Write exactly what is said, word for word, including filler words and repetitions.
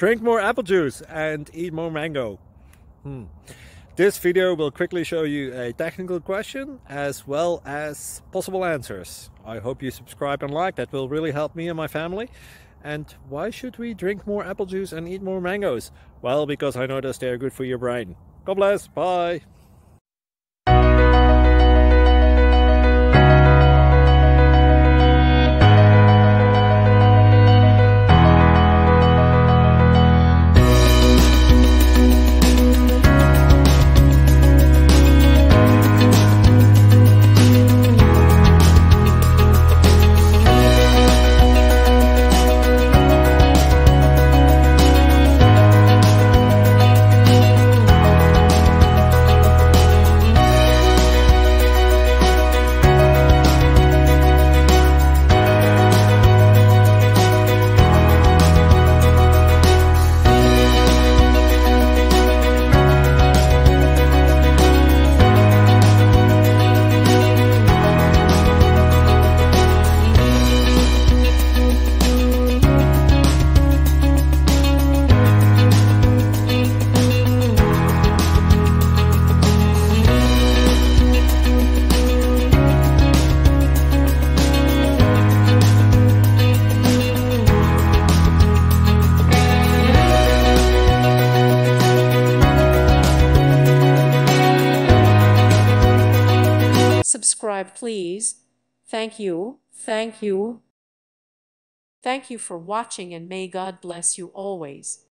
Drink more apple juice and eat more mango. Hmm. This video will quickly show you a technical question as well as possible answers. I hope you subscribe and like, that will really help me and my family. And why should we drink more apple juice and eat more mangoes? Well, because I noticed they are good for your brain. God bless, bye! Subscribe, please. Thank you. Thank you. Thank you for watching, and may God bless you always.